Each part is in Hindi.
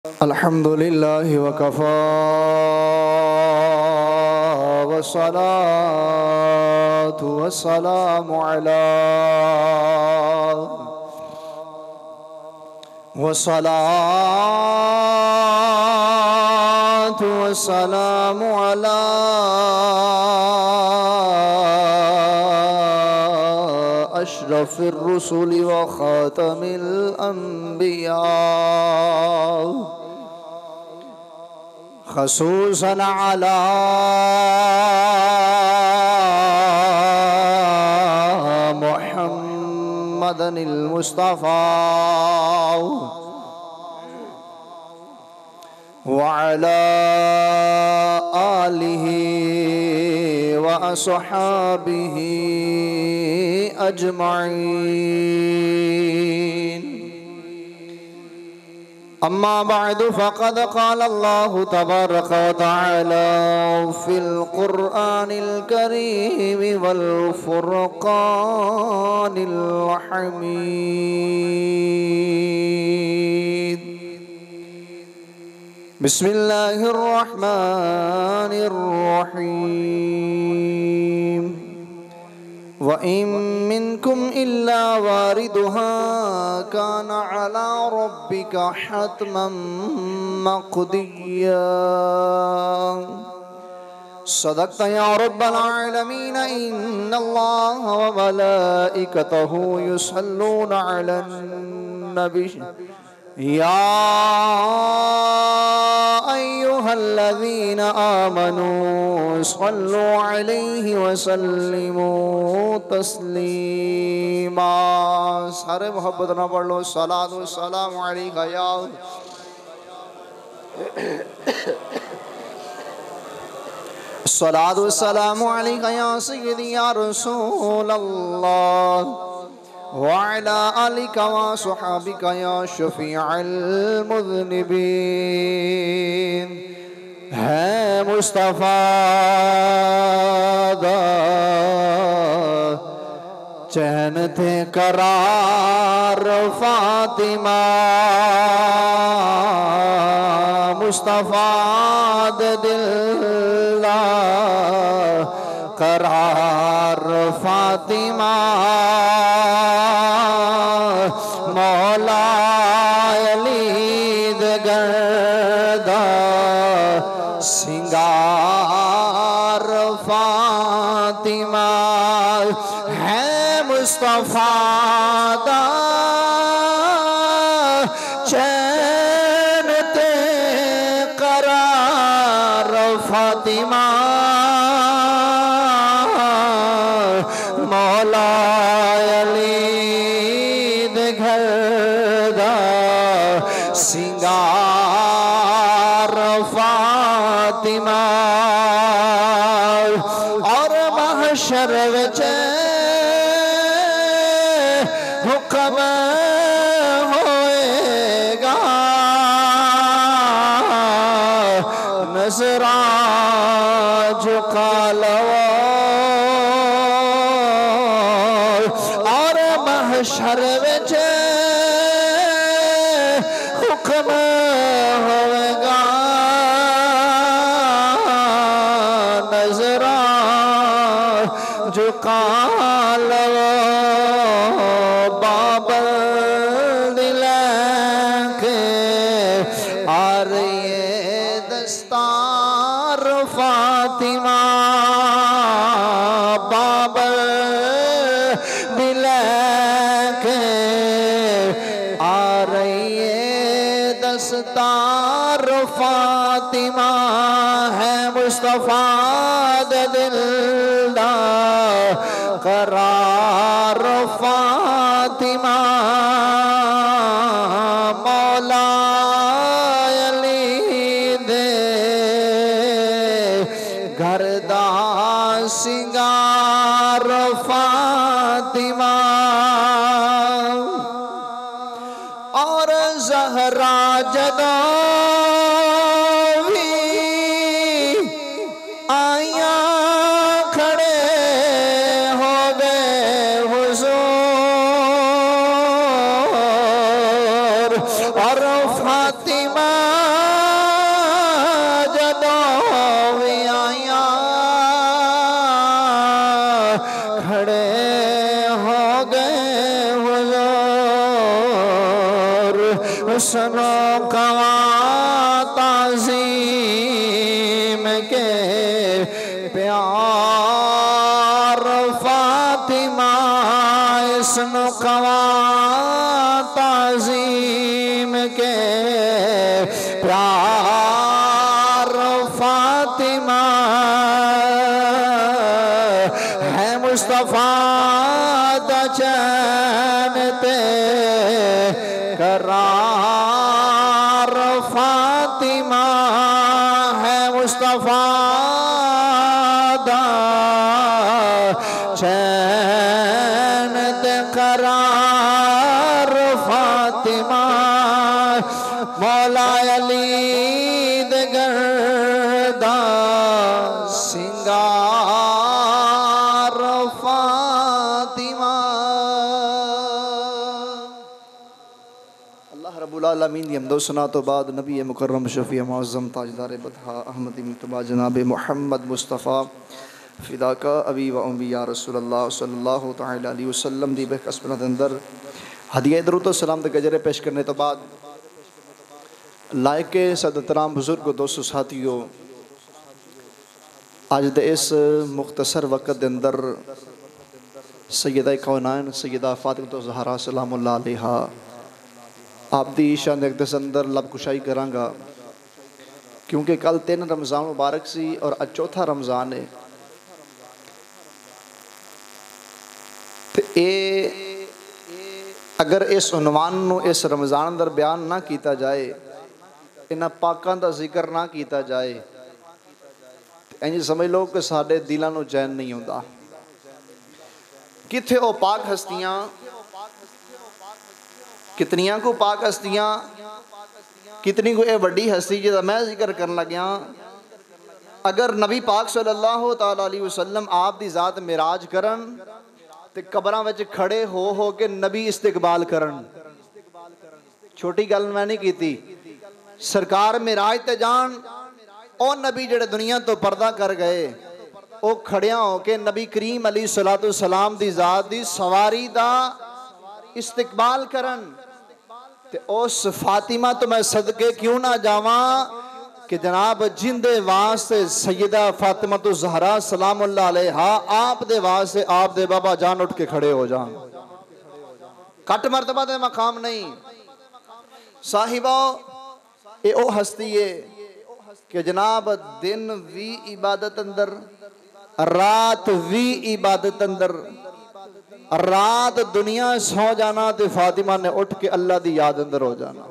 अल्हम्दुलिल्लाह वकफ़ा वस्सलातु वस्सलामु अला अशरफिर रुसुलि व खातमिल अंबिया खसूसन अला मुहम्मदिल मुस्तफ़ा व अला आलिहि व अस्हाबिहि अजमईन। अम्मा बअद फ़क़द क़ाल अल्लाहु तबारक व तआला फ़िल क़ुरआनिल करीम वल फ़ुरक़ानिल हमीद। बिस्मिल्लाहिर रहमानिर रहीम। व इन मिनकुम इल्ला वारिदुहा काना अला रब्बिका हतमम मक़दिया। सदक़्ता या रब्बल आलमीन। इन्नल्लाह व मलाइकतहु युसल्लूना अलन नबी या अय्युहल्लज़ीना आमनू सल्लु अलैहि व सल्लिमू तस्लीमा। सारे मोहब्बत ना पढ़ लो। सलातु सलाम अलैका या सलातु सलाम अलैका या सय्यदी या रसूलल्लाह व अला आलिका व अस्हाबिका या शफीअल मुज़निबीन। है मुस्तफ़ा दा चैन थे करार फातिमा। मुस्तफ़ा दे दिल दा करार फातिमा। मौला अली दे गर्दा सिंगार फातिमा। है मुस्तफ़ा दा चैन ते करार फातिमा। मौला अली दे घर दा सिंगार फातिमा। और महशर विच हुक्म होएगा नज़रा झुका लो। और महशर विच हुक्म होएगा नज़रा झुका लो। बाबर दिल के आ रही है दस्तार फातिमा। बाबर दिल के आ रही है दस्तार फातिमा। है मुस्तफ़ा दे दिल दा करार फातिमा। मौला अली दे घर दा सिंगार फातिमा। और ज़हरा जदों भी आया खड़े हो गए हुजूर। और फातिमा हुस्नो कवा ताज़ीम के प्यार फातिमा हुस्नो कवा ताज़ीम के प्यार फातिमा है मुस्तफा दा चैन ते करार फातिमा है मुस्तफा दा चैन ते करार फातिमा मौला अली दे गर्दा सिंगार फातिमा। अल्लाह रब्बुल आलमीन दी हमदो सना तो बाद नबी मुकर्रम शफी मुअज़्ज़म ताजदार बतहा अहमद मुतबा जनाब मुहम्मद मुस्तफ़ा फ़िदाका अबी व उम्मी या रसूलल्लाह सल्लल्लाहु तआला अलैहि वसल्लम दी बेकस्मत अंदर हदिया दरूद व सलाम दे गजरे पेश करने तो बाद लायके सदतराम बुजुर्ग दोस्तों साथियों, आज दे इस मुख्तसर वक़्त दे अंदर सैयदा कौनाइन सैयदा फातिमा ज़हरा सलामुल्लाह अलैहा आप दी शान अक़दस अंदर लब कुशाई करांगा, क्योंकि कल 3 रमज़ान मुबारक सी और आज चौथा रमज़ान है। ते अगर इस उन्वान नूं इस रमज़ान अंदर बयान ना किया जाए, इन्हां पाकां दा जिक्र ना किया जाए, इंज समझ लो कि साडे दिलां नूं चैन नहीं होंदा। किथे ओ पाक हस्तियां, कितनियां को पाक हस्तियां, कितनी को ये वड्डी हस्ती जिहदा मैं जिक्र करन लग्या। अगर नबी पाक सल्लल्लाहु तआला अलैहि वसल्लम आप दी ज़ात मिराज करन ते कबरां विच खड़े हो के नबी इस्तिकबाल करन, छोटी गल मैं नहीं कीती। सरकार मिराज ते जान, ओ नबी जेड़े दुनिया तो पर्दा कर गए, ओ खड़िया हो के नबी करीम अलैहि सलातो सलाम दी ज़ात दी सवारी दा इस्तिकबाल करन। ते उस फातिमा तो मैं सदके क्यों ना जावा कि जनाब जिंदे वास्ते सैयदा फातिमा तो ज़हरा सलामुल्लाह अलैहा आप दे वास्ते आप दे बाबा जान उठ के खड़े हो जान। कट मर्तबा दे मकाम नहीं साहिबा, ये ओ हस्ती है कि जनाब दिन भी इबादत अंदर, रात भी इबादत अंदर, रात दुनिया सो जाना ते फातिमा ने उठ के अल्लाह दी याद अंदर हो जाना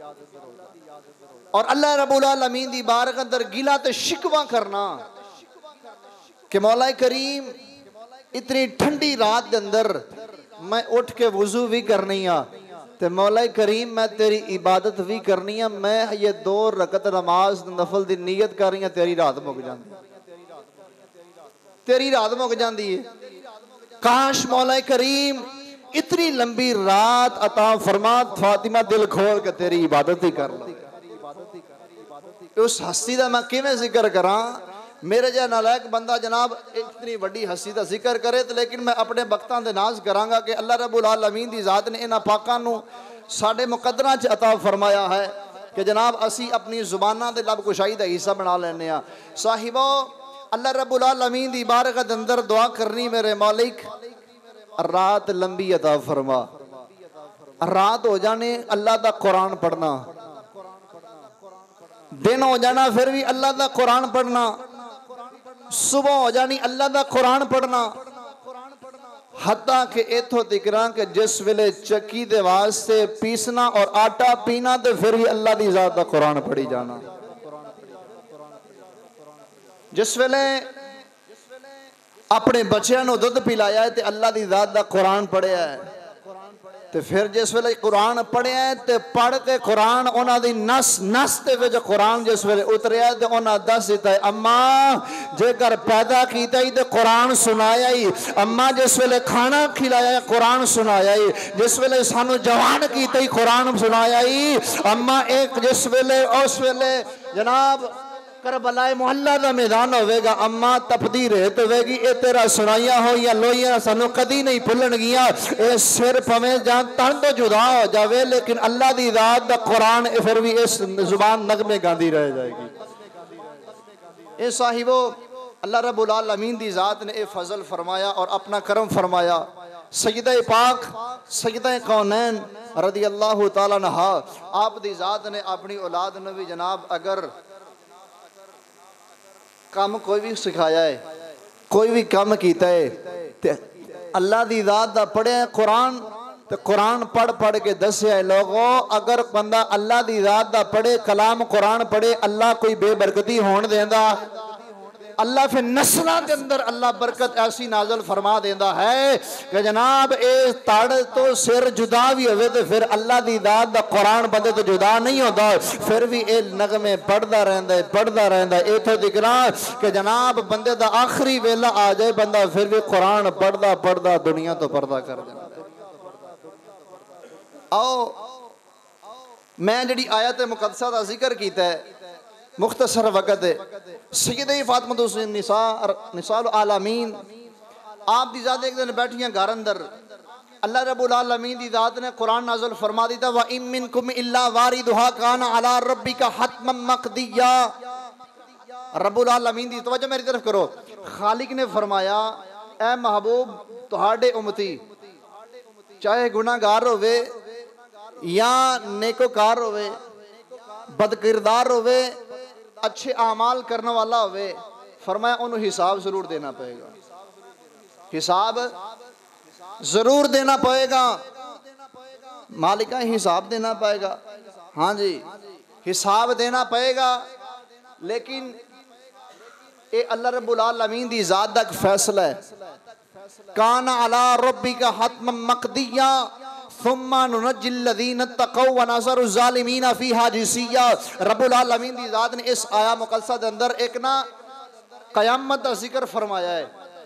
और अल्लाह रब्बुल आलमीन दी बारगाह अंदर गिला ते शिकवा करना कि मौला करीम इतनी ठंडी रात के अंदर मैं उठ के वुजू भी करनी है ते मौला करीम मैं तेरी इबादत भी करनी है, मैं ये 2 रकत नमाज नफल दी नीयत कर रही हूं, तेरी रात मुक जाती, तेरी रात मुक जाती है। काश मौला करीम इतनी लंबी रात अता फरमा, फातिमा दिल खोल के तेरी इबादत ही कर ला। उस हस्ती का मैं किवें जिक्र करा, मेरे जहा नालायक बंदा जनाब इतनी वड्डी हस्ती का जिक्र करे तो, लेकिन मैं अपने वक्तां दे नाज करांगा कि अल्लाह रब्बुल आलमीन दी ज़ात ने इन्हां पाकां नूं साडे मुकद्दरां च अता फरमाया है कि जनाब असी अपनी जुबानां दे लब कुशाई दा हिस्सा बना लैने आ। साहिबो अल्लाह रब्बुल आलमीन दी बारगाह दे अंदर दुआ करनी, मेरे मालिक रात लंबी अता फरमा, रात हो जाने अल्लाह दा कुरान पढ़ना, दिन हो जाना फिर भी अल्लाह दा कुरान पढ़ना, सुबह हो जानी अल्लाह दा कुरान पढ़ना, हत्ता कि इथों तिकरा कि जिस वेले चक्की दे वास्ते पीसना और आटा पीना तो फिर भी अल्लाह दी ज़ात दा कुरान पढ़ी जाना। जिस वेले अपने बच्चों को दुध पिलाया है तो अल्लाह की ज़ात दा कुरान पढ़िया है, तो फिर जिस वेले कुरान पढ़िया है तो पढ़ के कुरान उन्हां दी नस नस ते विच कुरान जिस वेले उतरिया तो उन्हां दस दिता है, अम्मा जेकर पैदा किया ही तो कुरान सुनाया ही, अम्मा जिस वेले खाना खिलाया कुरान सुनाया ही, जिस वेले सानू जवान किया ही कुरान सुनाया ही, अम्मा एक जिस वेले उस वेले जनाब करबलाए मुहल्ला का मैदान होगा, अम्मा तपदी रेत होगी, ये तेरा सुनाइया होइया लोइया सानू कदी नहीं भुलणगियां। ये सिर पवे जां तन तो जुदा हो जावे, लेकिन अल्लाह दी जात दा कुरान फिर भी इस जुबान नगमे गांदी रह जाएगी। ये साहिबो अल्लाह रब्बुल आलमीन दी जात ने ये फजल फरमाया और अपना करम फरमाया। सजदा पाक सजदा कौनैन रदी अल्लाह तआला अन्हा, आप दी जात ने अपनी औलाद ने भी जनाब अगर काम कोई भी सिखाया है, कोई भी काम किया है ते अल्लाह दी जात दा पढ़िया कुरान, तो कुरान पढ़ पढ़ के दसिया है लोगों, अगर बंदा अल्लाह दी जात दा पढ़े, कलाम कुरान पढ़े, अल्लाह कोई बेबरकती होने देंदा, अल्लाह फिर नस्लों के अंदर अल्लाह बरकत ऐसी नाजल फरमा देता है कि जनाब ये तड़ तो सिर जुदा भी होवे तो फिर अल्लाह दी दात दा कुरान बंदे तो जुदा नहीं होता, फिर भी ये नगमे पढ़ता रहता है, पढ़ता रहता है। इतों दिखना कि जनाब बंदे दा आखिरी वेला आ जाए, बंदा फिर भी कुरान पढ़ता पढ़ता दुनिया तो पर्दा कर देता। आओ मैं जी आयत मुकद्दसा का जिक्र किया है, मुख्तसर वक़्त है, सैयदा फातिमा निसाउल आलमीन आप दी जात एक दिन बैठियां घर अंदर, अल्लाह रब्बुल आलमीन दी जात ने कुरान नाज़िल फरमा दी था, व इम मिनकुम इल्ला वारिदुहा काना अला रब्बिका हत्मम मक़दिया। रब्बुल आलमीन दी तवज्जो मेरी तरफ करो, खालिक ने फरमाया ए महबूब तुहाडे उम्मती चाहे गुनाहगार होवे या नेकोकार होवे, बदकिरदार होवे, अच्छे आमाल करने वाला होवे, फरमाया उन्हें हिसाब जरूर देना पड़ेगा, हिसाब जरूर देना पड़ेगा, मालिका हिसाब देना पड़ेगा। हाँ जी हिसाब देना पड़ेगा, लेकिन ये अल्लाह रब्बुल आलमीन दी जात दा फैसला है। काना अला रब्बिका हत्मम मक़दिया सुम्मा नुनज्जिल लज़ीना तक़ौ व नज़रु ज़ालिमीना फ़ीहा जिसिया। रब्बुल आलमीन दी जात ने इस आया मुकद्दसा के अंदर एक ना क़यामत का जिक्र फरमाया है,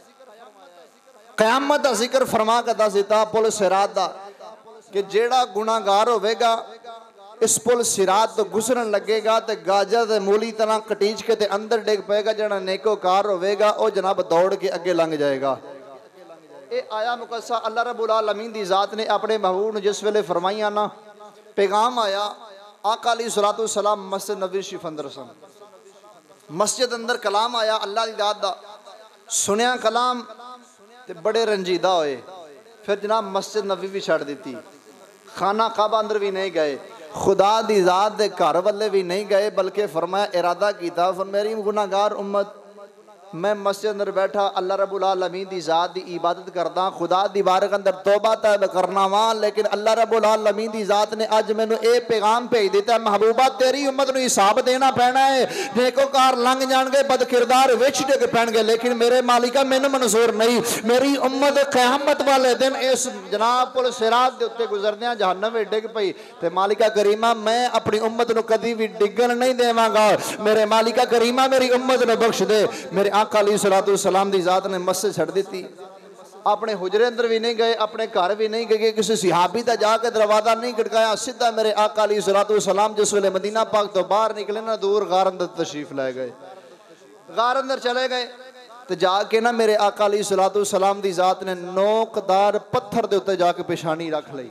क़यामत का जिक्र फरमा के दस दिता पुल सिरात दा कि जेड़ा गुनाहगार होवेगा इस पुल सिरात तो गुजरन लगेगा तो गाजा ते मूली तरह कटीज के ते अंदर डिग पेगा, जेड़ा नेकोकार होवेगा वो जनाब दौड़ के अगे लंघ जाएगा। ये आया मुकद्दसा अल्लाह रब्बुल आलमीन दी जात ने अपने महबूब ने जिस वेले फरमाइया ना, पैगाम आया आका अलैहिस्सलातु वस्सलाम मस्जिद नबवी शरीफ अंदर सन, मस्जिद अंदर कलाम आया अल्लाह दी जात दा, सुनिया कलाम ते बड़े रंजीदा होए, फिर जनाब मस्जिद नबवी भी छड़ दी, खाना काबा अंदर भी नहीं गए, खुदा दी जात दे घर वाले भी नहीं गए, बल्कि फरमाया इरादा किया मेरी गुनाहगार उम्मत मैं मस्जिद अंदर बैठा अल्लाह रब्बुल आलमीन दी जात दी इबादत करदा, खुदा दी बारगाह अंदर तौबा तौब करना वा, लेकिन अल्लाह रब्बुल आलमीन दी जात ने अज मैनू ये पैगाम भेज दिता महबूबा तेरी उम्मत नू हिसाब देना पैना है, नेकोकार लंघ जाणगे बदकिरदार विच डिग पैणगे, लेकिन मेरे मालिका मैनू मंजूर नहीं, मेरी उम्मत क़यामत वाले दिन इस जनाब पुल सिरात दे उत्ते गुजरदियां जहन्नम में डिग पई ते मालिका करीमा मैं अपनी उम्मत नू कदी भी डिगन नहीं देवांगा, मेरे मालिका करीमा मेरी उम्मत नू बख्श दे। मेरे आका अलैहिस्सलातु वस्सलाम दी जात ने मस्जिद छड़ दी, अपने हुजरे अंदर भी नहीं गए, अपने घर भी नहीं गए, किसी सिहाबी का जाके दरवाजा नहीं खटकाया, सीधा मेरे आका अलैहिस्सलातु वस्सलाम जिस वेले मदीना पाक तो बाहर निकले ना दूर गार अंदर तशरीफ ले गए, गार अंदर चले गए तो जाके ना मेरे आका अलैहिस्सलातु वस्सलाम दी जात ने नोकदार पत्थर दे उत्ते जाके पेशानी रख ली,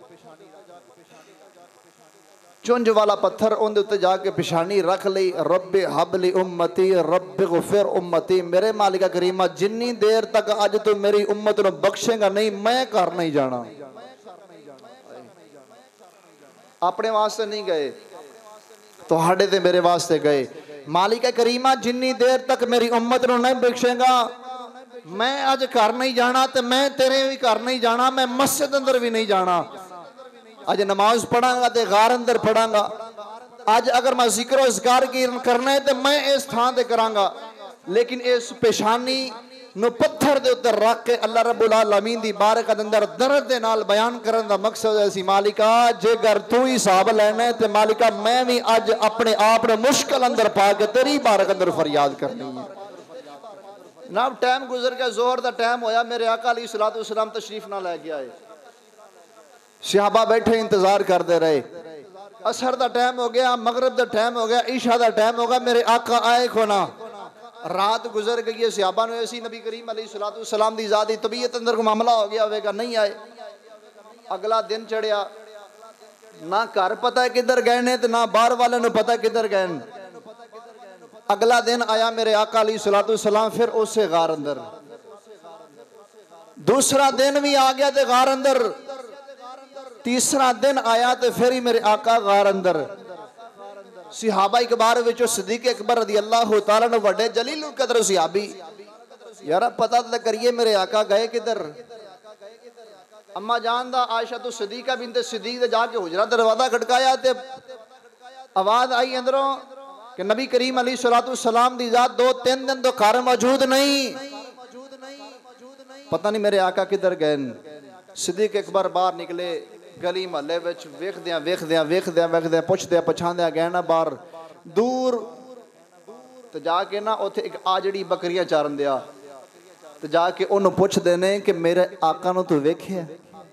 चुंझ वाला पत्थर उनके उत्ते जाके पेशानी रख ली, रब्बे हबली उम्मती रब्बे गुफिर उम्मती, मेरे मालिका करीमा जिन्नी देर तक अज तू मेरी उम्मत को बख्शेगा नहीं मैं घर नहीं जाना। अपने वास्ते नहीं गए तुहाडे ते मेरे वास्ते गए, मालिका करीमा जिन्नी देर तक मेरी उम्मत को नहीं बख्शेगा मैं अज घर नहीं जाना, तो मैं तेरे भी घर नहीं जाना, मैं मस्जिद अंदर भी नहीं जाना, अज नमाज पढ़ांगा तो गार अंदर पढ़ांगा, अज अगर मैं जिक्र अज़कार करना है तो मैं इस थां ते करांगा, लेकिन इस पेशानी नु पत्थर दे उत्ते रख के अल्लाह रब्बुल आलमीन दी बारगाह दे अंदर दर्द दे नाल बयान करन दा मकसद है सी मालिका जे अगर तू हिसाब लेना है तो मालिका मैं भी अज अपने आप ने मुश्किल अंदर पा के तेरी बारगाह अंदर फरियाद करनी है। ना टाइम गुजर गया, जोहर दा टाइम होया, मेरे आका अलैहिस्सलातु वस्सलाम तशरीफ ना लै गया है, सहाबा बैठे इंतजार करते रहे, असर का टाइम हो गया, मगरब का टाइम हो गया, ईशा का टाइम हो गया, मेरे आका आए को ना। रात गुजर गई है, सहाबा ने ऐसी नबी करीम अलैहिस्सलाम दी ज़ात दी तबीयत अंदर को मामला हो गया होगा, नहीं आए। अगला दिन चढ़िया, ना घर पता है किधर गए ने, ना बाहर वाले ने पता किधर गए। अगला दिन आया मेरे आका अलैहिस्सलाम फिर उससे गार अंदर। दूसरा दिन भी आ गया तो गार अंदर। तीसरा दिन आया तो फिर ही मेरे आका गार अंदर। सहाबा इकबार विचों सिद्दीक़ अकबर रज़ी अल्लाह तआला अन्हु वड्डे जलीलुल कदर सहाबी, यार पता तो करिए मेरे आका गए किधर। अम्मा जान दा आयशा तो सिद्दीक़ा बिनते सिद्दीक़ दे जाके हुजरा दरवाजा खटकाया ते आवाज आई अंदरों कि नबी करीम अलैहिस्सलाम दी जात 2-3 दिन तो घर मौजूद नहीं। पता नहीं मेरे आका किधर गए। सिद्दीक़ अकबर बाहर निकले, गली महल्ले विच वेखदे पुछदे पछांदे गए ना बाहर दूर तो जाके ना उत्थे एक आजड़ी बकरियां चारन दिया तो जाके उन्होंने पुछदे ने कि मेरे आका नूं तू वेखिया।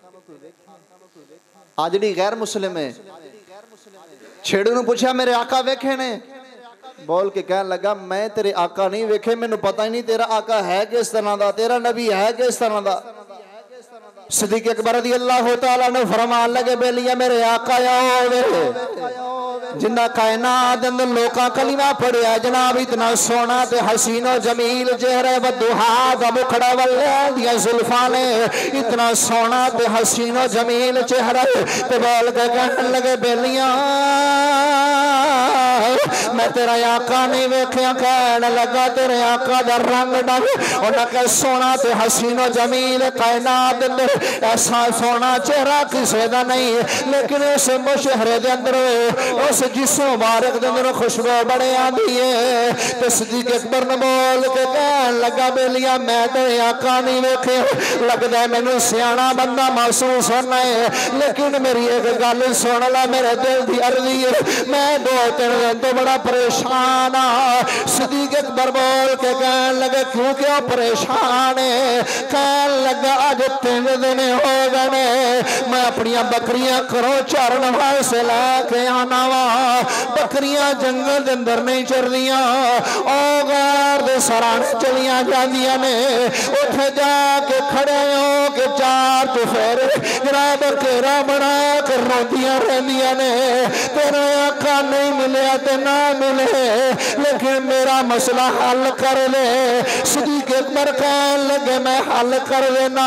आजड़ी गैर मुस्लिम है। छेड़ू ने पूछा मेरे आका वेखे ने, बोल के कहने लगा मैं तेरे आका नहीं वेखे, मैनू पता ही नहीं तेरा आका है किस तरह का, तेरा नबी है किस तरह का। सिद्दीक़ अकबर रज़ी अल्लाह तआला ने फरमान लगे बेलिया मेरे आका जिन्ना कायनात अंदर लोका कलिमा पढ़िया जनाब, इतना सोना ते हसीनो जमील चेहरा वदुहा दा मुखड़ा वल्ले दियां जुल्फा ने, इतना सोना ते हसीनो जमील चेहरा ते बोल के कहने लगे बेलिया मैं तेरा आका नहीं वेख्या। कहने लगा तेरे आका दा रंग ढंग उन्हें कहा सोना ते हसीनो जमील कायनात अंदर ऐसा सोना चेहरा किसी का नहीं, लेकिन उस मुशहरे दे अंदर उस जिस्म मुबारक दे अंदर खुशबू बड़े आती है। तो सिद्दीक़ अकबर ने बोल के कहने लगा बेलिया मैं तेरे आका नहीं वेखे, लगता है मैनू सियाना बंदा महसूस होना है, लेकिन मेरी एक गल सुन ला, मेरे दिल की अर्जी है, मैं 2-3 दिन तो बड़ा परेशान हाँ। सिद्दीक़ अकबर बोल के कहने लगे क्यों परेशान है। कहने लगा अज 3 दिन हो गए मैं अपनी बकरियां करो चारण वास्ते लैके आना वा, बकरियां जंगल के अंदर नहीं चरदियां, गैर दे सराने चलिया जांदियां ने, उथे जाके खड़े हो के 4 चुफेरे जनाब घेरा बना के रोंदियां रहंदियां ने। तेरा आका नहीं मिले ते ना मिले, लेकिन मेरा मसला हल कर ले। सिद्दीक़ अकबर कहने लगे मैं हल कर देना।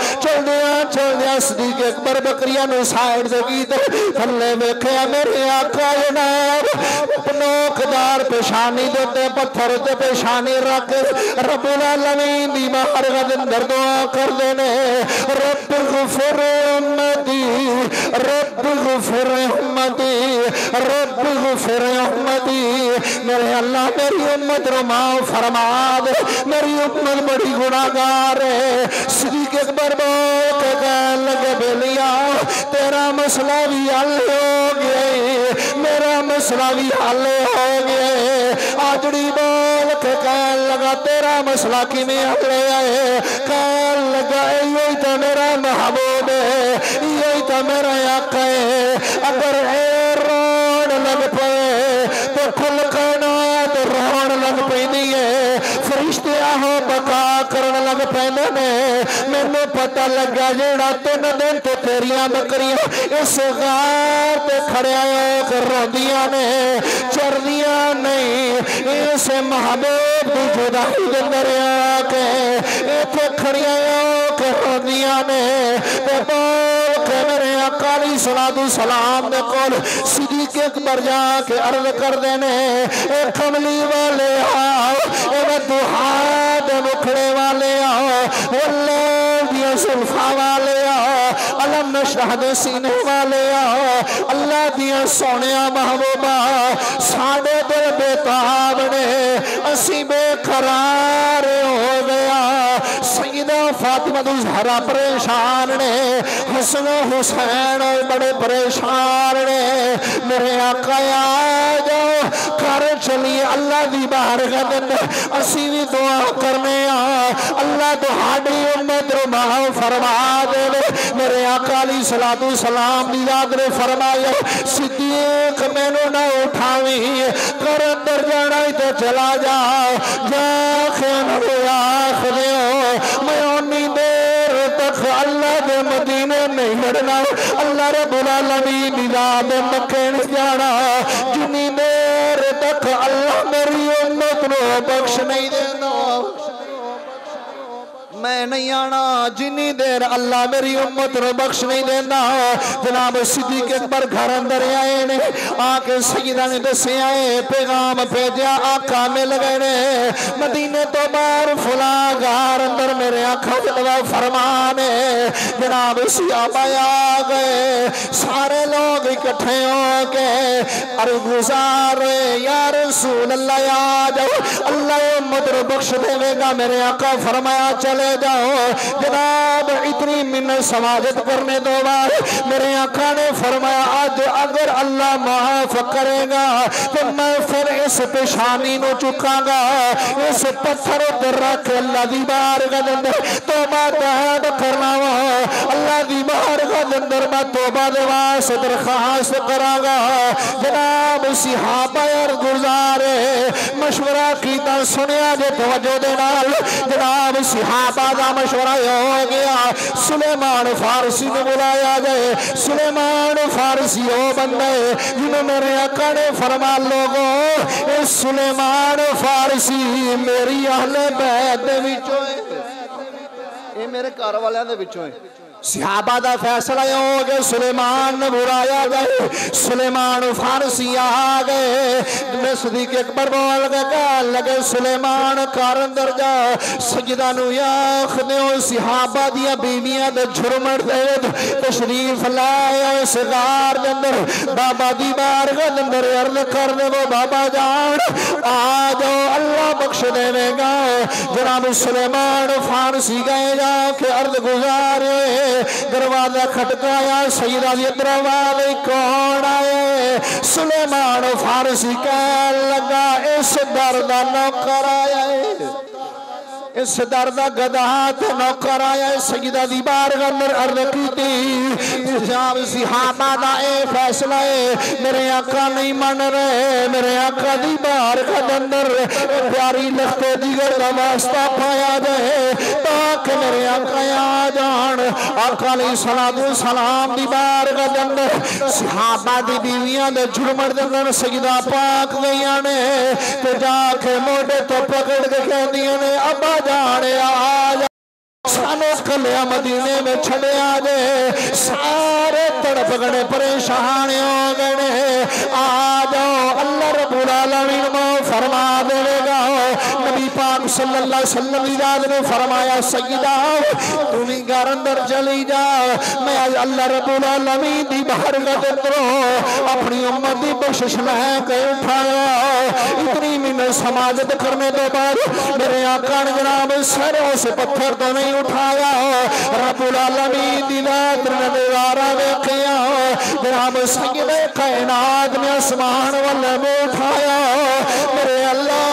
चलदिया सिद्दीक़ अकबर बकरियां नूं साइड से की थल्ले वेख्या मेरे आका जनाब नोकदार पेशानी दे उत्ते पत्थर ते पेशानी रख रब्बुल आलमीन दी बारगाह दे अंदर दुआ करदे ने रब गफुर उम्मती रब गफुर उम्मती रब गफुर उम्मती। मेरे अल्लाह मेरी उम्मत को माफ फरमा दे, मेरी उम्मत बड़ी गुनाहगार है। सिद्दीक़ अकबर बोल के कहने लगे बेलिया तेरा मसला भी हल हो गया, मेरा मसला भी हल हो गया। आजड़ी बोल के कहने लगा तेरा मसला किमें हल है। कहने लगा यही तो मेरा महबूब है, यही तो मेरा आका है। अगर रोन लग पे तो खुल कायनात रोन लग पैंदी है, फरिश्ते आहो बका करन लग पैंदे ने। मैनू पता लगा जेड़ा 3 दिन तो तेरियां बकरियां इस गार ते खड़िया कर रोंदियां ने, चरदियां नहीं। इस महबूब की जुदाई दे अंदर आके इत्थे खड़िया कर रोंदियां ने। मेरे आका अलैहिस्सलाम दे कोल सिद्दीक़ अकबर जाके अर्ज करदे ने कमली वाले आओ दुहा दे मुखड़े वाले आओ दियां जुल्फा वाले आओ अलम नशरह दे सीने वाले आओ अल्लाह दियां सोहणिया महबूबा साडे दिल बेताब ने असीं बेकरार हो गया। सईदा फातिमा ज़हरा परेशान ने, हसन हुसैन बड़े परेशान ने। मेरे आका आ जाओ घर चलिए अल्लाह दी बारगाह दे अंदर असी भी दुआ करने अल्लाह तुहाडी उम्मत नु माफ फरमा दे। मेरे आका अली सलातु सलाम दी याद ने फरमाया सिद्दीक मैनू ना उठावी, घर अंदर जाना ही तो चला जा, मैं उन्नी देर तक अल्लाह के मदीने नहीं लड़ना, अल्लाह रब्बुल आलमीन दी याद मक्के नहीं जाना जिन्नी देर तक अल्लाह मेरी उम्मत को बख्श नहीं देना। मैं नहीं आना जिन्नी देर अल्लाह मेरी उम्मत को बख्श नहीं देना। जनाब सिद्दीक अकबर घर अंदर आए ने, आके सईदा ने दसे आए पैगाम भेजा आका मिल गए ने मदीने तो बाहर फुला घर अंदर मेरे आका जलवा फरमान जनाब सियाबा आ गए, सारे लोग इकट्ठे हो के अरे गुजार या रसूल अल्लाह आ जाओ, अल्लाह उम्मत को बख्श देगा। मेरे आका फरमाया चले जाओ। जनाब इतनी मिन्नत समाजत करने दो बाद मेरे आका ने फरमाया आज अगर अल्लाह माफ करेगा तो मैं फिर इस पेशानी नु चुकांगा, इस पत्थर पर रख अल्लाह दी बारगाह दे अंदर तौबा तहद करना वा, अल्लाह दी बारगाह दे अंदर मैं तौबा दे वास्ते दरखास्त करांगा। जनाब सहाबा और गुजारे मशवरा कीता सुनिया जे तवज्जो दे नाल जनाब सहाबा का मशवरा हो गया, सुलेमान फारसी ने बुलाया गए। सुलेमान फारसी हो बंदे जिन्हें मेरे आका ने फरमा लोगो ये सुलेमान फारसी मेरी अहले बैत दे विचों है, ये मेरे घर वालियां दे विचों है। सहाबा का फैसला हो गया सुलेमान ने बुलाया गए, सुलेमान फारसी आ गए। मैं सिद्दीक अकबर बोल के कह लगे सुलेमान घर अंदर जाओ सजदा नु आख दियो सहाबा दियां बीवियां दे झुरमट दे तशरीफ लाए इस गार दे अंदर बाबा दी बारगाह दे अंदर अर्ज कर दे वो बाबा जान आ जाओ अल्लाह बख्श देवेगा। जनाब सुलेमान फारसी गए जाके अर्ज गुजारे, दरवाजा खटकाया सईदा दी दरवाजे कौन आए, सुलेमान फारसी कह लगा इस दर दा नौकर आया है, इस दर दा गधा ते नौकर आया है। सईदा दी बारगाह अंदर अर्ज कीती जनाब सहाबा दा ए फैसला है मेरे आका नहीं मन रहे, मेरे आका दी बारगाह दे अंदर प्यारी लखते जिगर दा वास्ता पाया जाए ताकि मेरे आका आ जान। आका अलैहि सलाम दी बारगाह दे अंदर सहाबा दी बीवियां दे झुरमट दे अंदर सईदा पाक गईयां ने ते जाके मोढे तो पकड़ के कहंदियां ने अब्बा जाने आ जा सानू कलिया मदीने में छड़िया दे, सारे तड़प गए परेशान हो गए। आ जाओ अल्लाह रब्बुल आलमीन माफ फरमा देगा। नबी पाक सल्लल्लाहु अलैहि वसल्लम की याद ने फरमाया सईदा तुम ही घर अंदर चली जाओ, मैं अल्लाह रब्बुल आलमीन दी बारगाह दे अंदर अपनी उम्मत दी बख्शिश लेके उठाया। इतनी मिन्नत समाजत करने के बाद मेरे आका ने जनाब सर उस पत्थर तो नहीं उठाया, रब्बुल आलमीन दी रात ने नज़ारा देखिया जनाब सैयदे कायनात ने आसमान वाले में उठाया। मेरे अल्लाह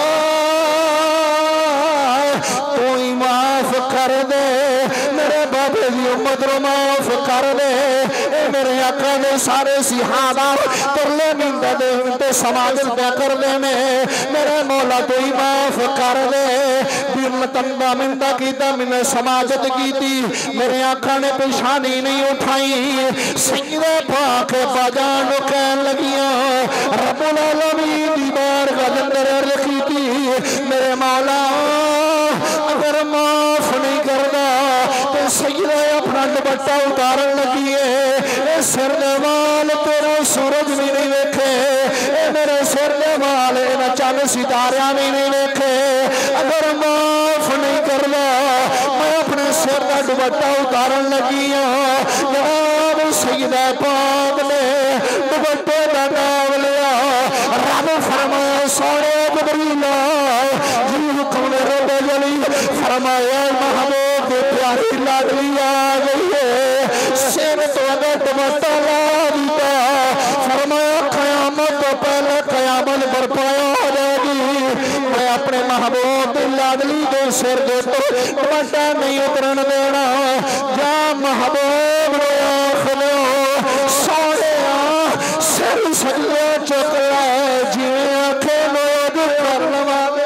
तू ही माफ कर दे, मेरे बाबे की उम्मत को माफ कर दे। मेरे आका ने सारे सहाबा तरले मिंदा दे समाज पे कर दे मेरे मौला तू ही माफ कर दे। तंदा मिंदा कीता मैंने समाजत की, मेरे आका ने पेशानी नहीं उठाई। सईदे पाक बाजान कहन लगिया रब्बुल आलमीन दी बारगाह दे अंदर अर्ज कीती मेरे मौला अगर माफ नहीं करदा तो सईदे अपना दुपट्टा उतारन लगी है, सिर दे वाल तेरा सूरज भी नहीं वेखे, मेरे सिर दे वाल इन्हां चंद सितारियां भी नहीं वेखे। अगर माफ नहीं करदा मैं अपने सिर का दुपट्टा उतारन लगी हाँ। जनाब सईदा पाक ने दुपट्टे का नाम लिया, रब फरमाया सोने जिब्रील जी हुक्म ने रब जली फरमाया महबूब प्यारी लाडली आ गई है, सिर तो अगर दुपट्टा ला दिया, फरमाया कयामत तो पहले कयामत बरपाया हो जाएगी। मैं अपने महबूब की लाडली के सिर के तो दुपट्टा नहीं उतरन देना। जा महबूब ने आखलो सोने सिर सजदे चुक लै, जिवें आखे लोग कर लवांगे,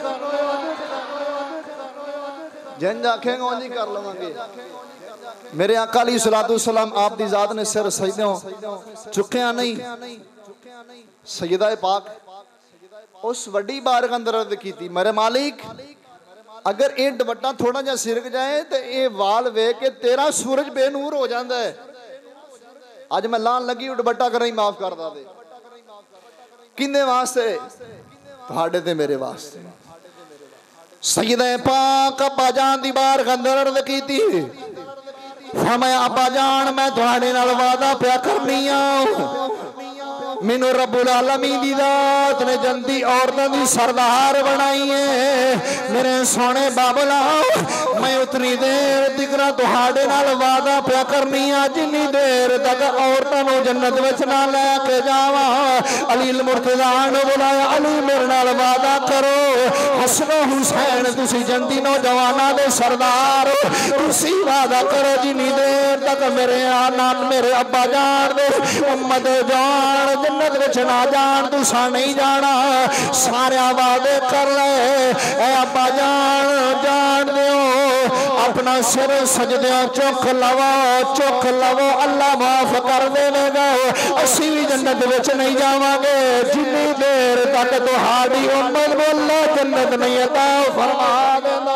जिंज आखेंगे उंज ही कर लवांगे। मेरे आका अलैहिस्सलातु वस्सलाम आप दी जात ने सिर सजदों चुकया नहीं। सैयदा पाक उस वड्डी बारगाह अंदर अर्ज की, मेरे मालिक अगर ये दुपट्टा थोड़ा जा सिरक जाए तो ये वाल वेख के तेरा सूरज बेनूर हो जाता है। अज मैं लान लगी दुपट्टा कर ही माफ कर दे। किंदे वास्ते? तुहाडे ते मेरे वास्ते। सैयदा पाक अब्बा जान दी बारगाह अंदर अर्ज की, फरमाया अब्बा जान मैं तुहाडे नाल वादा प्या करनी आ, मैनू रब्बुल आलमीन दी जात ने जंदी औरतों की सरदार बनाई है। मेरे सोने बाबला मैं उतनी देर तिकरा तुहाडे नाल वादा प्या करनी आ, जिन्नी देर तक औरतों को जन्नत विच ना लैके जावा। अली मुर्तज़ा ने बुलाया, अली मेरे नाल वादा करो, हसन हुसैन तुसी जंदी नौजवानों दे सरदार हो, तुसी वादा करो जिन्नी देर तक मेरे आना मेरे अब्बा जान दे उम्मत जान जन्नत विच ना जान तुसा नहीं जाना। सारे वादे कर ले, ऐ अब्बा जान दियो, अपना सिर सजदे चुक लवो, अल्लाह माफ कर देगा। असी भी जन्नत विच नहीं जावांगे जिन्नी देर तक तुहाडी उम्मत बोला जन्नत नहीं अता फरमा देना।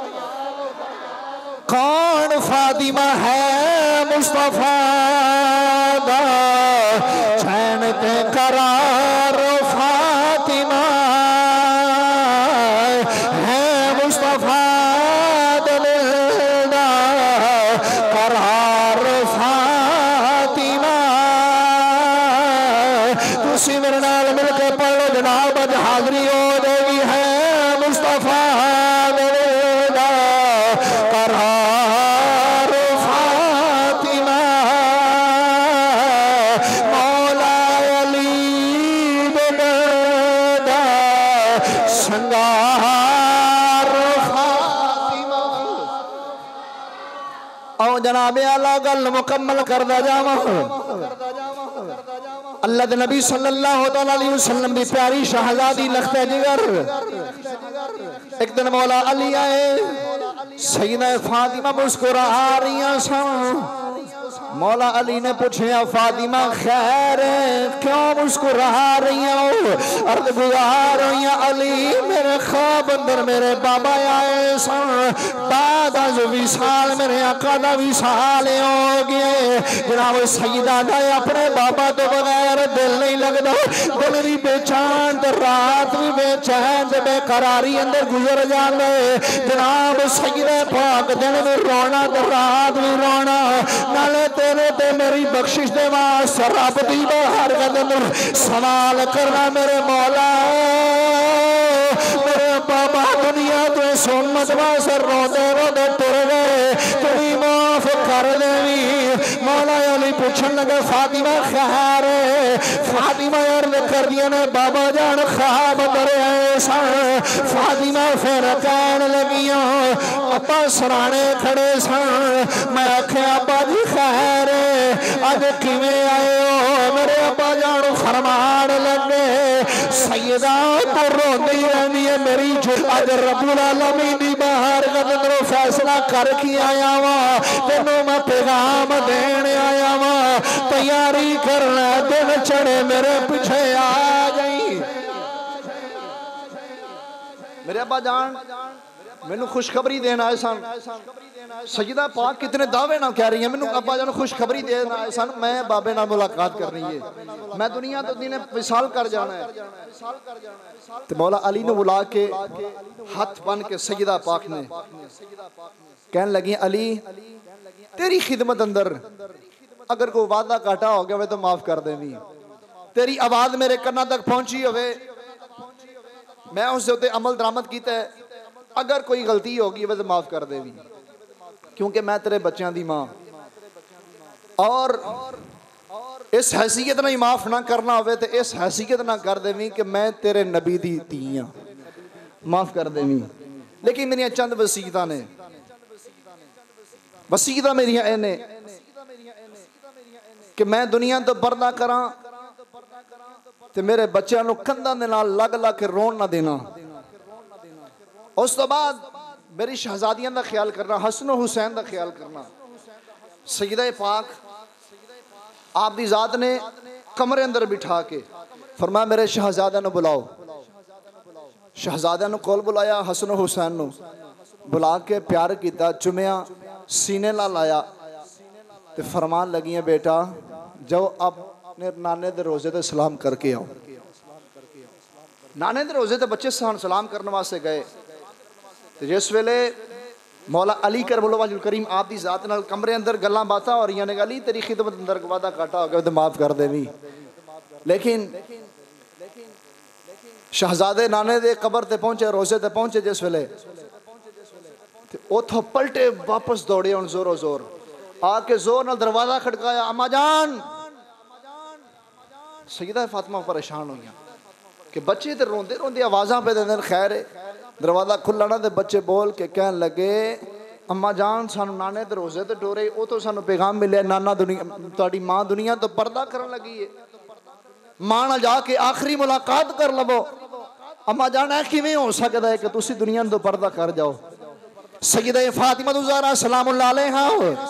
कौन फातिमा है मुस्तफा दा चैन ते करार, फातिमा है मुस्तफा दिल दा करार, फातिमा तुसी मेरे नाल मिल के पढ़ लो जनाब, अज हाजरी हो जाएगी। है मुस्तफा दिल दा करार, फातिमा मौला अली दा संगार, फातिमा। आओ जनाबे आला गल मुकम्मल करदा जावां। अल्लाह दे नबी सल्लल्लाहु अलैहि वसल्लम दी प्यारी शहजादी लखते जिगर एक दिन मौला अली आए, सैयदा फातिमा मुस्कुरा रही सन। मौला अली ने पूछा, फातिमा खैर क्यों मुस्कुरा रही हो? अर्द गुजार हुई, अली मेरे ख्वाब अंदर मेरे बाबा आए सन, बाद विसाल मेरे आका दा विसाल हो गए। जनाब सैयदा दा अपने बाबा तो बगैर दिल नहीं लगता, दिल भी बेचैन ते रात भी बेचैन ते बेकरारी अंदर गुजर जाते। जनाब सैयदा पाक दिन भी रोना ते रात भी रोना, नाले तेरे ते मेरी बख्शिश दे वास्ते रब दी बाहर कदम सवाल करना। मेरे मौला मेरे बाबा दुनिया तो सुन्नत वास्ते रोदे रोदे तुर गए, तुरी माफ कर देवी। मौला अली पूछन लगे, फातिमा खैर? फातिमा अर्ज कर दिया ने बाबा जान ख्वाब अंदर आए सन। फातिमा फिर कहन लगिया, अब्बा सराने खड़े सन। मैं आख्या अब्बा जी खैर अज किवें आए हो? मेरे अब्बा जान फरमान लगे, सैयदा तो रोंदी रहंदी है मेरी अज रब्बुल आलमीन दी बाहर अंदरों फैसला करके आया वा, तेनों मैं पैगाम देन आया वा, तैयारी करना दिन चढ़े मेरे पीछे आ गई। मेरे अब्बा जान मैनू खुशखबरी देना आए सन। सैयदा पाक कितने दावे ना कह रही है, मैनू अब्बा जान खुशखबरी देना आए सन, मैं बाबे नाल मुलाकात करनी है, मैं दुनिया तो दिन विसाल कर जाना है। तो मौला अली ने बुला के हाथ बन के सैयदा पाक ने कहन लगी, अली तेरी खिदमत अंदर अगर कोई वादा काटा हो गया तो माफ कर देवी, तेरी आवाज मेरे कन्ना तक पहुंची होवे, मैं उस उत्ते अमल दरामद किया है, अगर कोई गलती होगी तो माफ कर देवी। क्योंकि मैं तेरे बच्चों दी मां और इस हैसियत नहीं माफ़ ना करना हो तो इस हैसियत ना कर देवी कि मैं तेरे नबी दी धी हाँ, माफ़ कर देवी। लेकिन मेरिया चंद वसीयतां ने, वसीयतां मेरिया इन्हें कि मैं दुनिया तो पर्दा करा ते मेरे बच्चों को कंधां दे नाल लग लग के रोन ना देना। उस तो बाद मेरी शहजादियां का ख्याल करना, हसन हुसैन का ख्याल करना। सईदा पाक आप दी जात ने कमरे अंदर बिठा के फरमाया मेरे शहजादियां बुलाओ। शहजादियां कोल बुलाया, हसन हुसैन नु बुला के प्यार किया, चुमिया, सीने ला लाया ते फरमान लगी है बेटा जाओ अपने नाने दे रोजे ते सलाम करके आओ। नाने दे रोजे ते बच्चे सलाम करने वास्ते गए ते जिस वेले मौला अली करबला वजहुल करीम आप दी जात नाल कमरे अंदर गल्लां बातां हो रही ने, अली तेरी खिदमत अंदर वादा काटा हो गया तो माफ़ कर देवी। लेकिन शहजादे नाने दे कबर ते पहुंचे, रोजे ते पहुंचे जिस वेले उथों पलटे वापस दौड़े हूँ जोरों जोर आके जोर नाल दरवाजा खड़काया, अम्मा जान। सईदा फातिमा परेशान हुई कि बच्चे तो रोंदे रोंदे आवाज़ां पे देंदे। खैर दरवाजा खुला ना तो बच्चे बोल के कहन लगे अम्मा जान सानू नाने दे रोजे ते टोरे वो तो सानू पैगाम मिले नाना दुनिया तुहाडी मां दुनिया तो पर्दा करन लगी है, मां नाल जाके आखिरी मुलाकात कर लवो। अम्मा जान ऐ किवें हो सकदा है कि तुसी दुनिया तो पर्दा कर जाओ। सईदा फातिमा ज़हरा सलामुल्लाह अलैहा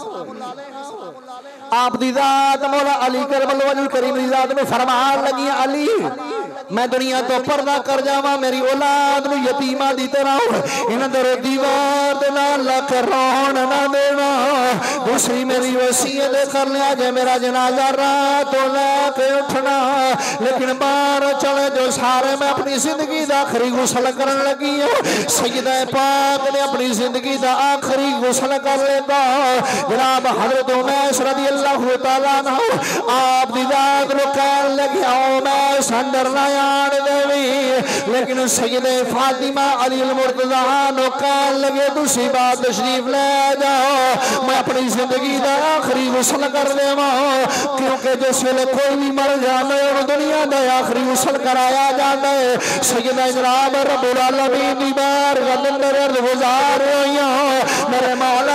आप दी जात मौला अली करबला वजहुल करीम दी जात ने फरमान लगी अली मैं दुनिया तो पर्दा कर जावा, मेरी औलाद नूं यतीमा दी तरह इन्हां दे दीवार दे नाल लग रोन ना देना। दूसरी मेरी वसीयत कर लिया जे मेरा जनाजा रात तो लेके उठना, लेकिन बाहर चले जो सारे मैं अपनी जिंदगी दा आखिरी गुसल करन लगी हूं। सईदा पाक ने अपनी जिंदगी दा आखिरी गुसल कर लेता। जनाब हजरत उमैस रज़ी अल्लाह तआला अन्हु आप दी जात नु कहन लगे ओ मैं अंदर ना आन देवी, लेकिन सईदे फातिमा अली मुर्तज़ा नु कहन लगे तुसी बात तशरीफ ले जाओ, मैं अपनी जिंदगी दा आखिरी गुसल कर देवा। क्योंकि जिस वेले कोई भी मर जाए और दुनिया दा आखिरी गुसल कराया जाता है। सईदा जनाब रब्बुल आलमीन दी बारगाह दे अंदर अर्ज़ गुज़ार होइया मेरे मौला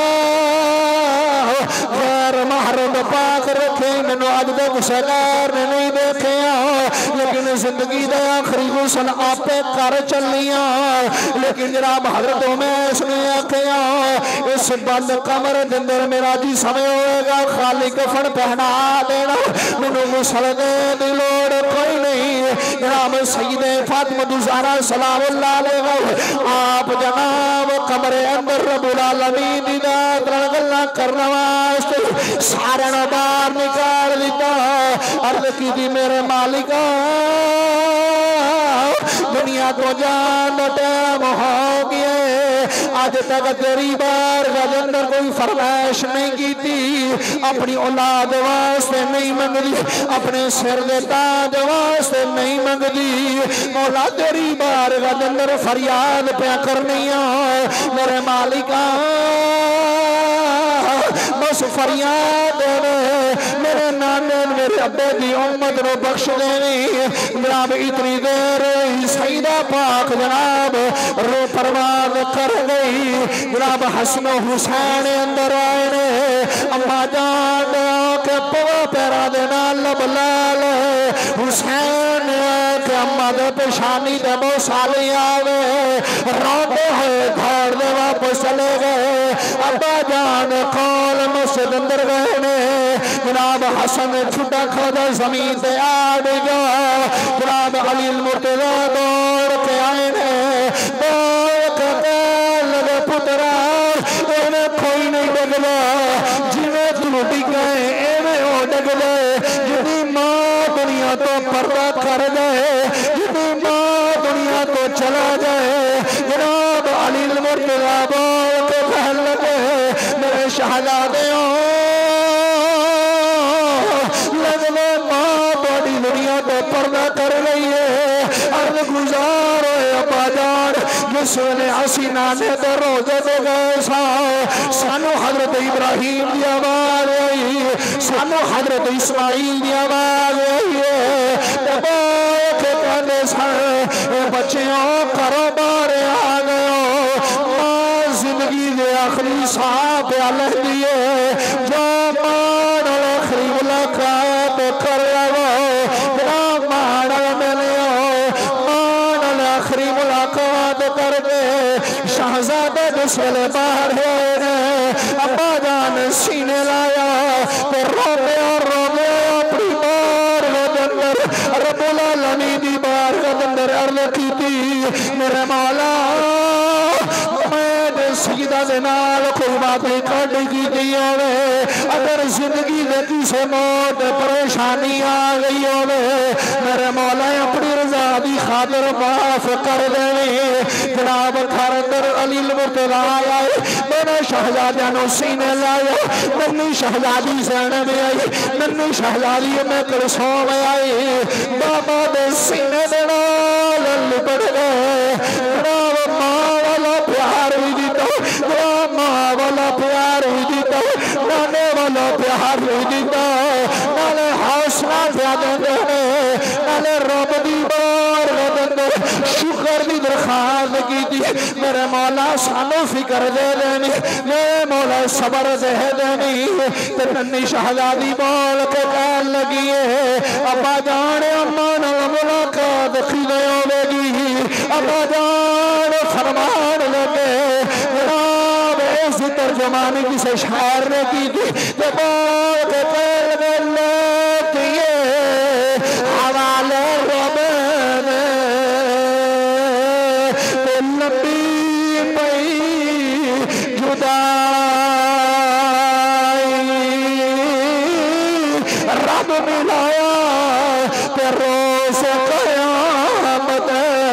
गैर महरम पाक रखे मैनू अज तक सरकार ने नहीं देखे, लेकिन जिंदगी का आखिरी गुसल आपे कर चलिया। लेकिन जनाब हजरत उमैस ने आखिया इस बंद कमरे के अंदर मेरा जी समय होएगा खाली कफन पहना देना, मैनू गुसल दे दी लोड़ कोई नहीं। जनाब सईदे फातिमा ज़हरा सलामुल्लाह अलैहा आप जनाब कमरे अंदर रब्बुल आलमीन दी जात नाल गल्लां करने वास्ते सारे बाहर निकाल दिता। अर्ज़ की मेरे मालिका दुनिया को जान टाइम हो गया, अज तक तेरी बारगाह के अंदर कोई फरमाइश नहीं की थी, अपनी औलाद वास्ते नहीं मंगदी, अपने सिर के ताज वास्ते नहीं मंगदी। मौला तेरी बारगाह के अंदर फरियाद प्या करनी मेरे मालिका बस फरियाद मेरे नाने मेरे अब्बे की उम्मत को बख्श देनी। जनाब इतनी देर सईदा पाक जनाब रो परवाद कर गई। जनाब हसन हुसैन अंदर आए ने, अम्मा जान के पवा पैरा दे नाल लब लाल हुसैन के अम्मा दे पेशानी दे बोसाले आवे रोते हुए घर दे वापस चले गए। अब्बा जान कौल मस्जिद अंदर गए ने, जनाब हसन छुटा खोदा जमीन पे आ गया। जनाब अली मुर्तज़ा दौड़ के आए ने, दौड़ के लगे पुत्रा इन्हें कोई नहीं डगला, जिवें तू डिगे एवें हो डगले। जिदी मां दुनिया तो पर्दा कर जाए, जिदी मां दुनिया तो चला जाए। जनाब अली मुर्तज़ा बोल के कहने लगे मेरे शहजादे लगने मां बड़ी दुनिया तो पर्दा कर रही है। अर्ज़ गुज़ार अब्बा जान जिस वेले असी नाने ते रोजे ते गए सानू हजरत इब्राहिम की आवाज आई, सानू हजरत इस्माइल की आवाज आई है। कहते सन बच्चों घरों बाहर आ गए, मां जिंदगी के आखिरी साह प्या लहदी है, जो मान आखिरी मुलाकात कर लो, मान मिलो, मान आखिरी मुलाकात करके शहजादे जिस वेले बाहर है, अब्बा जान सीने लाया तो रोवे और रोवे अपनी बार अंदर रब्बुल आलमीन दी बार अंदर अर्ज की थी, मेरे मौला मैं सजदा दे नाल कोई बात कट की दी होवे, अगर जिंदगी में किसी मौत परेशानी आ गई होवे, मेरे मौला अपनी रजा दी खातिर माफ कर देवे। जनाब घर अंदर अली मुर्तजा आया, मैंने शहजादिया नु सीने लाया, नन्ही शहजादी सैन में आई, नन्ही शहजादी में कुलसूम आई, बाबा दे सीने दे नाल लिपट गए। जनाब मां वाला प्यार भी दिता, मां वाला प्यार भी दिता, नाने वाला प्यार भी दिता, नाले हौसला दिया देंदे ने, नाले रब दी बार अंदर शुक्र दी दरखास्त की थी, मेरे मौला सानू फिक्र दे देनी, मेरे मौला सबर दे देनी। ते नन्ही शहजादी बोल के कहन लगी है, अब्बा जान अम्मा नाल मुलाकात किवें होवेगी, अब्बा जान फरमान लगे। जनाब इस तर्जुमानी किसी शायर ने की थी, ते बोल के कहन लगे हवाले रब रब मिलाया ते रोज कयामत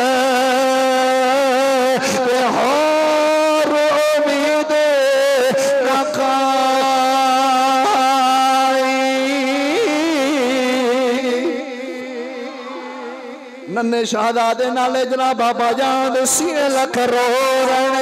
ते होर उम्मीद न नन्हे शहजादे नाले जना बाबा जान सीने लख रो रहे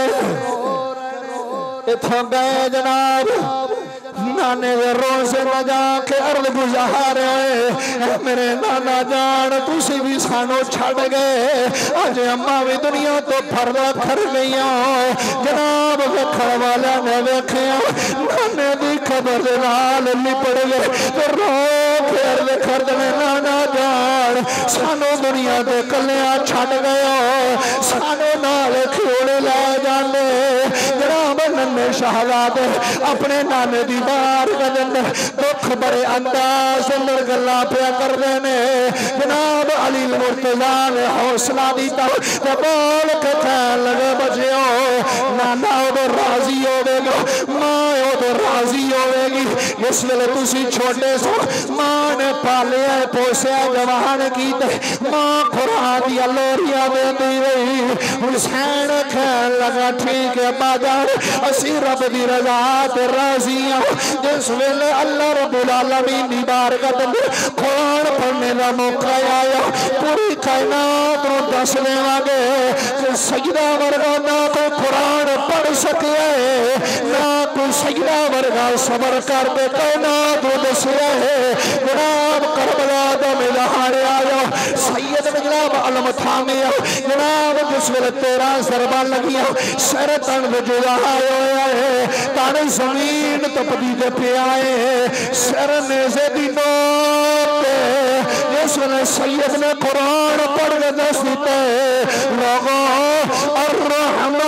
इथों गए जनाब नाने दे रोज़े न जाके अर्द गुजार है, मेरे नाना जान तुसी भी सानू छड़ गए, अज अम्मा भी दुनिया तो फरदा कर गई। जनाब वेखण वाले ने वेखिया नाने दी खबर दे नाल लिपट गए, तो रो के अर्द कर दे नाना जान सानू दुनिया ते कलिया छड़ गए, सानू नाल खियोड़े लै जांदे। जनाब नन्हे शहजादे अपने नाने दी बार दुख बड़े अंदाज गल्ला पिया करते ने। जनाब अली मुर्तजा ने हौसला दिता तो बोल के कहन लगे बच्चों नाना उदो राजी होवेगा, मां उदो राजी होवेगी, इस वेले तुसी छोटे सो, मां ने पालिया पोसिया जवान कीते, मां खुरान दी लोरियां देंदी रही। हुसैन कहन लगा ठीक है बाजार असी रब दी रजा ते राजी हां, जिस वेले अल्लाह रब्बुल आलमीन दी बारगाह अंदर कुरान पढ़ने का मौका आया, पूरी कायनात नूं दस देवांगे कि सजदा वर्गा ना कोई कुरान पढ़ सके, ना कोई सजदा वर्गा सबर करके कायनात नूं दसिया है। जनाब करबला दा मैदान आया, सैयद ने जनाब अलम थामिया, जनाब जिस वेले 13 ज़रबां लगियां सिर तन जुदा होया है, तन जमीन तपदी दे पिया है, सिर नेज़े दी नोक जिस वेले सैयद ने कुरान पढ़ के दस दिता लोगों अर्रहमान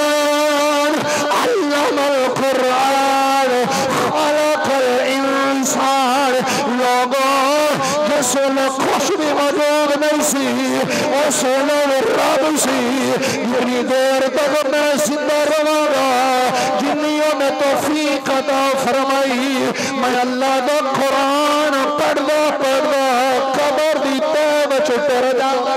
अल्लमल कुरान खलकल इंसान, लोगों जिस वेले खुश भी मौजूद नहीं सी उस वेले रब सी, जितनी देर तक मैं जिंदा रहांगा जिन्नियों ने तौफीक अता फरमाई, मैं अल्लाह दा कुरान पढ़दा पढ़दा कबर दी तह विच उतर जांगा।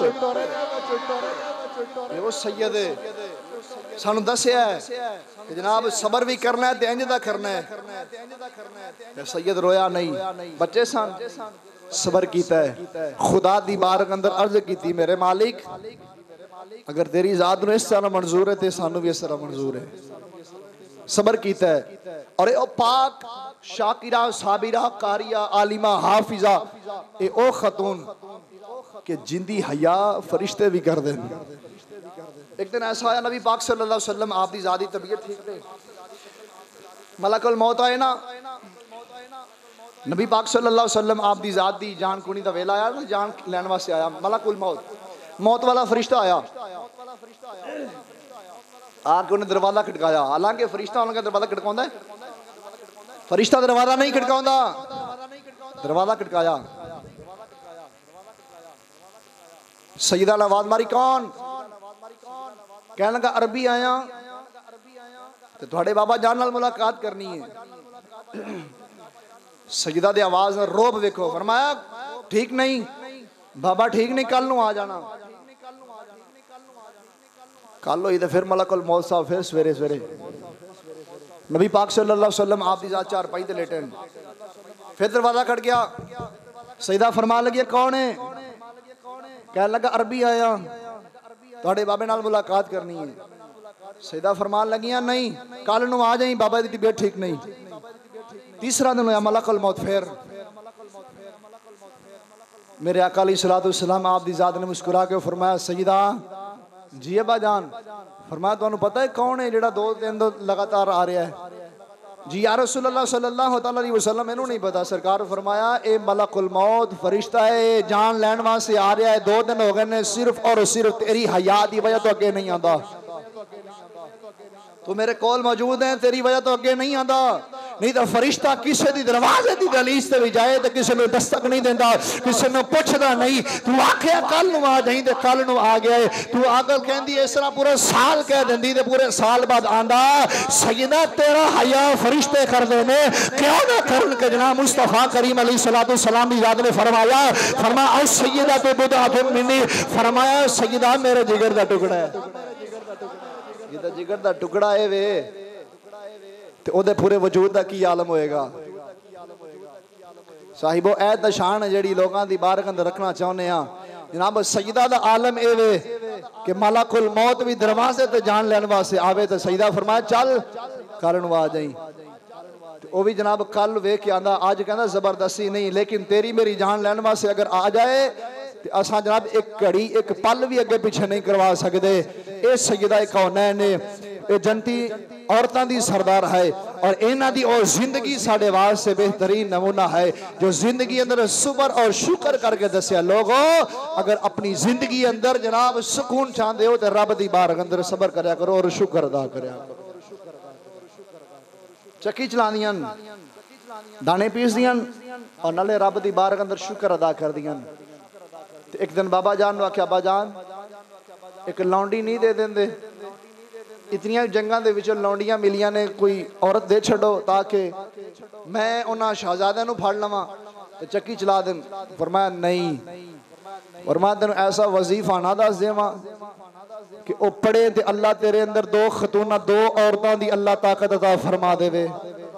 वो सैयद सानू दस्या कि जनाब सबर भी करना है ते इंज दा करना है। सैयद रोया नहीं, बच्चे सन सबर कीता है, खुदा दी बारगाह अंदर अर्ज कीती मेरे मालिक अगर तेरी ज़ात नूं इस तरह मंजूर है तो सानू भी इस तरह मंजूर है। सबर कीता है और ओ पाक शाकिरा साबिरा कारिया आलिमा हाफिजा ए ओ खतून के जिंदी हया फरिश्ते भी कर देन। एक दिन ऐसा आया नबी पाक सल्लल्लाहु अलैहि वसल्लम आप दी ज़ाती तबीयत ठीक नहीं, मलकुल मौत आए ना, नबी पाक सल्लल्लाहु अलैहि वसल्लम आप दी ज़ात दी जान कुनी दा वेला आया ना, जान लैन वास्ते आया मलकुल मौत वाला फरिश्ता आया, आके उन्हें दरवाजा खटकाया। हालांकि फरिश्ता उनका दरवाजा खटकाउंदा है, फरिश्ता दरवाजा नहीं खटकाउंदा, दरवाजा खटकाया। सईदा ने आवाज मारी कौन? कहने लगा अरबी आया तो थोड़े बाबा जान नाल मुलाकात करनी है। सईदा दी आवाज रोब देखो, फरमाया ठीक नहीं बाबा, ठीक नहीं, कल नू आ जाना। कल हुई तो फिर मलकुल मौत साहब फिर सवेरे सवेरे नबी पाक सल्लल्लाहु अलैहि वसल्लम आप दी ज़ात चारपाई ते लेटे, फिर दरवाजा खट गया। सईदा फरमान लगी कौन है? कहने लगा अरबी आया थोड़े बाबे नाल मुलाकात करनी है। सईदा फरमान लगियां नहीं कल नू आ जाई, बाबा दी तबीयत ठीक नहीं। तीसरा दिन होया मलकुल मौत फिर मेरे आका अलैहिस्सलातु वस्सलाम आप दी ज़ात ने मुस्कुरा के फरमाया सईदा जी अब्बा जान। फरमाया तुहानू पता है कौन है जेड़ा 2 दिन तो लगातार आ रहा है? जी या रसूलल्लाह सल्लल्लाहु अलैहि वसल्लम मैनू नहीं पता। सरकार फरमाया ए मलकुल मौत फरिश्ता है, जान लैन वास्ते आ रहा है, 2 दिन हो गए ने, सिर्फ और सिर्फ तेरी हया दी वजह तो अगे नहीं आता। तू मेरे कोल मौजूद है, तेरी वजह तो अगे नहीं आता, नहीं तो फरिश्ता किसी दी दरवाजे दी दहलीज ते भी जाए तो किसी ने दस्तक नहीं देता, किसी ने पुछदा नहीं। तू आखिया कल नू आ जाई ते कल नू आ गया है। तू अगल कहंदी इस तरह पूरे साल कह देंदी ते पूरे साल बाद आंदा। सैयदा तेरा हया फरिश्ते कर दे ने, क्यों ना करन के जनाब मुस्तफा करीम अलैहिस्सलातु सलाम दी याद ने फरमाया औ सैयदा तो बुदातुन मिन्नी, फरमाया सैयदा मेरे जिगर दा टुकड़ा है। जिदा जिगर दा टुकड़ा है वे ते ओदे पूरे वजूद दा की आलम होएगा। साहिबो ऐ दा शान है जेड़ी लोगां दी बारगाह अंदर रखना चाहुंदे आ जनाब। सईदा दा आलम ए वे कि मलकुल मौत भी दरवाजे ते जान लैन वास्ते आवे ते सईदा फरमाया चल कल नू आ जाई। ओ भी जनाब कल वेख के आंदा, आज कहंदा जबरदस्ती नहीं, लेकिन तेरी मेरी जान लैन वास्ते अगर आ जाए ते असां जनाब एक घड़ी एक पल भी अगे पीछे नहीं करवा सकते। ए सईदा कौनैन ने, ए जनती औरतां दी सरदार है और इन्हां दी और जिंदगी साडे वास्ते बेहतरीन नमूना है जो जिंदगी अंदर सुबर और शुक्र करके दसिया। लोगो अगर अपनी जिंदगी अंदर जनाब सुकून चाहते हो तो रब दी बारगाह अंदर सबर करया करो और शुक्र अदा करया करो। चक्की चलांदियां, दाने पीसदियां और नाले रब दी बारगाह अंदर शुक्र अदा करदियां। एक दिन बाबा जान आख्या अब्बा जान एक लौंडी नहीं दे देंदे, इतनियां जंगां दे विच लौंडियां मिलियां ने, कोई औरत दे छड़ो ताकि मैं उन्हां शहजादियां नू फड़ लवां ते चक्की चला दें। फरमाया नहीं, फरमाया तेनू ऐसा वजीफा ना दस देवां कि ओ पढ़े ते अल्लाह तेरे अंदर 2 खतूना 2 औरतां दी अल्लाह ताकत अता फरमा देवे।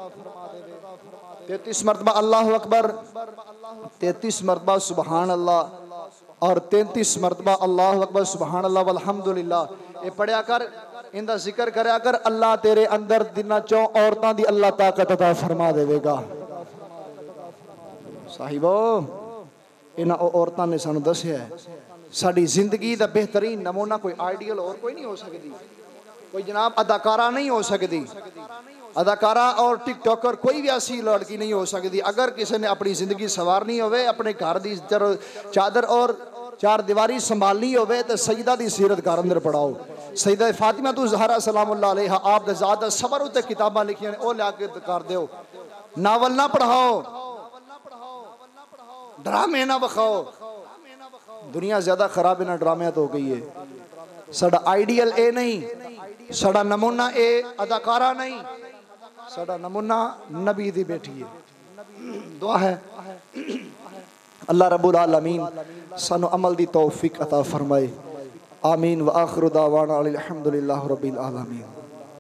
33 मरतबा अल्लाहु अकबर, 33 मरतबा सुबहान अल्लाह और 33 मरतबा अल्लाहु अकबर सुबहान अल्लाह वल्हम्दुलिल्लाह। ये पढ़िया कर, इनका जिक्र करया कर, अल्लाह तेरे अंदर दिना 4 औरतां दी अल्लाह ताकत अता फरमा देवेगा। साहिबो इन्हां औरतां ने सानू दस्या है साडी जिंदगी दा बेहतरीन नमूना कोई आइडियल और कोई नहीं हो सकती, कोई जनाब अदाकारा नहीं हो सकती, अदाकारा और टिकटॉकर कोई भी ऐसी लड़की नहीं हो सकती। अगर किसी ने अपनी जिंदगी संवारनी होवे, अपने घर की चादर और 4 दीवारी संभालनी होवे तो सईदा दी सीरत घर अंदर पढ़ाओ। सईदा फातिमा तू ज़हरा सलामुल्लाह अलैहा आप दे ज़ात दा सबर उत्ते किताबां लिखियां ने, ओ लाके कर दियो। नावल ना पढ़ाओ, ड्रामे ना बखाओ। दुनिया ज्यादा खराब इन्हां ड्रामियां तो हो गई है। साडा आइडियल ए नहीं, साडा नमूना ए अदाकारा नहीं, साडा नमूना नबी दी बेटी है। दुआ है अल्लाह रब्बुल आलमीन सानू अमल दी तौफीक अता फरमाए। आमीन व आखिरु दावाना अल्हम्दुलिल्लाहि रब्बिल आलमीन।